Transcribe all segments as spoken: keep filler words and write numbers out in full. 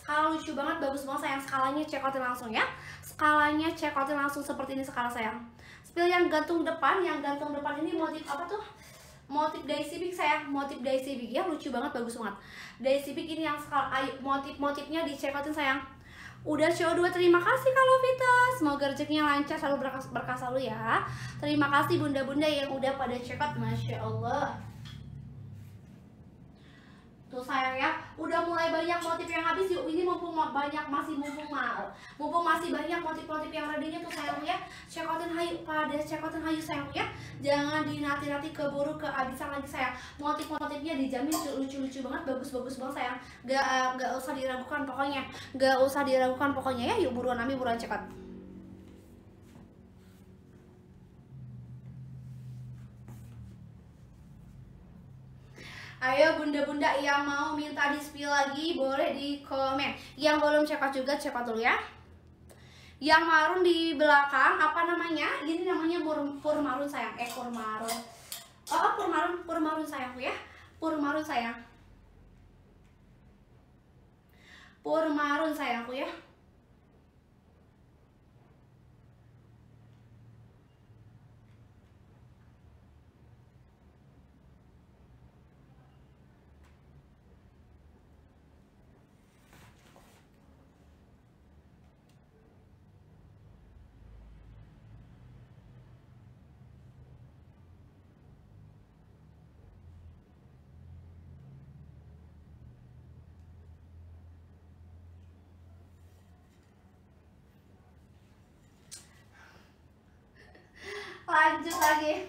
Skala lucu banget, bagus banget sayang. Skalanya check outin langsung ya. Skalanya check outin langsung seperti ini skala sayang. Spill yang gantung depan, yang gantung depan ini motif apa tuh? Motif Daisy Big sayang, motif Daisy Big ya, lucu banget, bagus banget. Daisy Big ini yang skala, ayo motif-motifnya di check outin sayang. Udah C O dua, terima kasih Kak Lovita. Semoga rezekinya lancar, selalu berkah, berkah selalu ya. Terima kasih bunda-bunda yang udah pada check out, Masya Allah. Tuh sayang ya, udah mulai banyak motif yang habis. Yuk ini mumpung banyak, masih mumpung mal, mumpung masih banyak motif-motif yang ready-nya tuh sayang ya. Check outin hayu, pada check outin hayu sayang ya. Jangan dinanti-nanti keburu kehabisan lagi sayang. Motif-motifnya dijamin lucu-lucu banget, bagus-bagus banget sayang. Gak, gak usah diragukan pokoknya, gak usah diragukan pokoknya ya. Yuk buruan Ami, buruan check out. Ayo bunda-bunda yang mau minta di spill lagi boleh di komen. Yang belum check out juga check out dulu ya. Yang marun di belakang apa namanya? Ini namanya pur, pur marun sayang. Eh pur marun. Oh, oh pur marun, pur marun sayangku ya. Pur marun sayang. Pur marun sayangku ya. Lanjut lagi.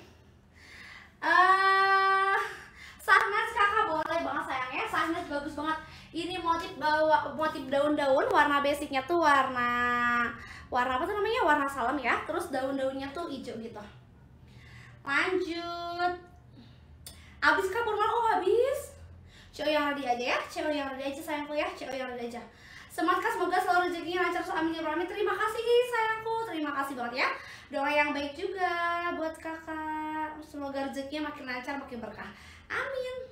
Uh, Sahnas kakak boleh banget sayang ya. Sahnas bagus banget. Ini motif bawa motif daun-daun, warna basicnya tuh warna warna apa tuh namanya? Warna salam ya. Terus daun-daunnya tuh hijau gitu. Lanjut. Habis kah purman? Oh habis. Cewek yang ready aja ya. Cewek yang ready aja sayangku ya. Cewek yang ready aja. Semangat kak, semoga selalu rezekinya lancar. Amin ya Rabbal alamin. Terima kasih sayangku, terima kasih banget ya. Doa yang baik juga buat kakak. Semoga rezekinya makin lancar, makin berkah. Amin.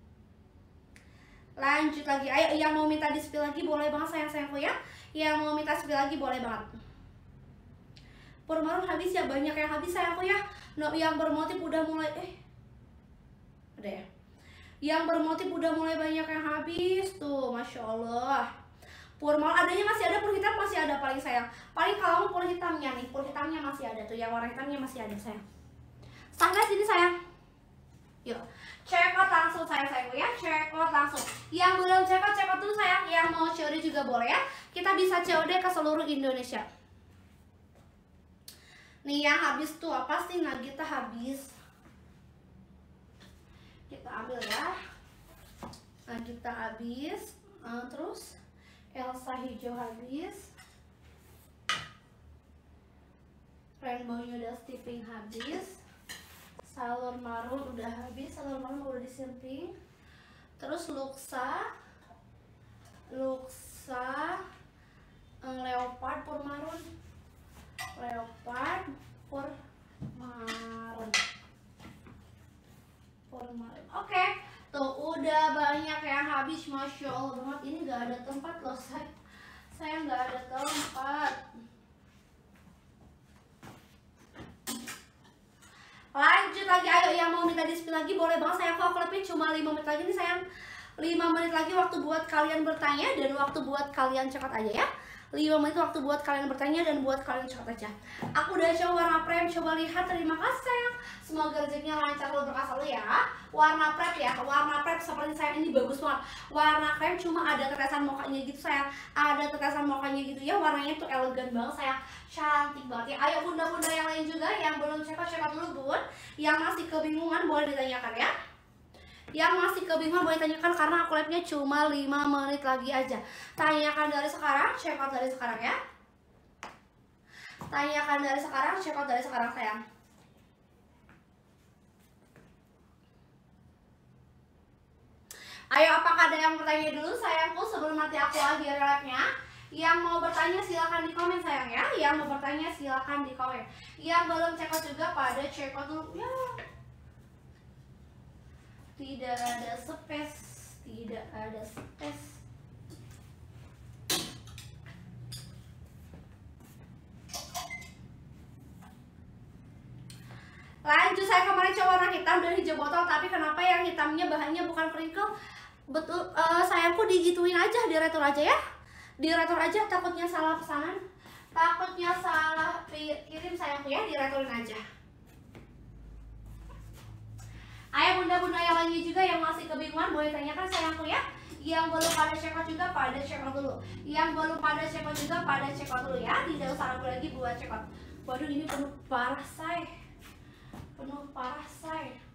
Lanjut lagi. Ayo yang mau minta di spill lagi boleh banget sayang-sayangku ya. Yang mau minta spill lagi boleh banget. Purmarun habis ya, banyak yang habis sayangku ya. No, yang bermotif udah mulai eh ada ya. Yang bermotif udah mulai banyak yang habis tuh, masya Allah. Pur mal adanya masih ada, pur hitam masih ada paling sayang. Paling kalau pur hitamnya nih, pur hitamnya masih ada tuh, yang warna hitamnya masih ada sayang. Sangga sini sayang. Yuk, check out langsung sayang sayangku ya, check out langsung. Yang belum check out, check out dulu sayang. Yang mau C O D juga boleh ya. Kita bisa C O D ke seluruh Indonesia. Nih yang habis tuh apa sih? Nagita habis. Kita ambil ya. Nagita habis. Uh, terus Elsa hijau habis, rainbow-nya udah stipping habis, salur marun udah habis, salur marun udah disimping, terus luxa, luxa, leopard pur marun, leopard pur marun, pur marun. Oke. Okay. Tuh udah banyak yang habis, masya Allah banget. Ini nggak ada tempat loh saya, saya nggak ada tempat. Lanjut lagi, ayo yang mau minta di spill lagi boleh banget sayang. Aku lebih cuma lima menit lagi nih sayang. lima menit lagi waktu buat kalian bertanya dan waktu buat kalian cepat aja ya. lima menit waktu buat kalian bertanya dan buat kalian cepat aja. Aku udah coba warna prem, coba lihat, terima kasih sayang. Semoga rezekinya lancar, selalu berkah selalu ya. Warna prep ya, warna prep seperti saya ini bagus banget. Warna krem cuma ada tetesan mukanya gitu sayang. Ada tetesan mukanya gitu ya, warnanya tuh elegan banget sayang. Cantik banget ya. Ayo bunda-bunda yang lain juga yang belum check out, check out dulu bun. Yang masih kebingungan boleh ditanyakan ya. Yang masih kebingungan boleh tanyakan karena aku live-nya cuma lima menit lagi aja. Tanyakan dari sekarang, check out dari sekarang ya. Tanyakan dari sekarang, check out dari sekarang sayang. Ayo apakah ada yang bertanya dulu sayangku sebelum nanti aku akhiri live-nya? Yang mau bertanya silakan di komen sayang ya. Yang mau bertanya silakan di komen. Yang belum check out juga pada check out dulu ya. Tidak ada space, tidak ada space. Lanjut, saya kemarin coba warna hitam dan hijau botol, tapi kenapa yang hitamnya bahannya bukan crinkle? Betul, uh, sayangku digituin aja, diretur aja ya. Diretur aja, takutnya salah pesanan. Takutnya salah kirim sayangku ya, direturin aja. Ayo bunda-bunda yang lainnya juga yang masih kebingungan boleh tanyakan sayangku ya. Yang belum pada check out juga pada check out dulu. Yang belum pada check out juga pada check out dulu ya. Tidak usah ragu lagi buat check out. Waduh, ini penuh parah say. Penuh parah say.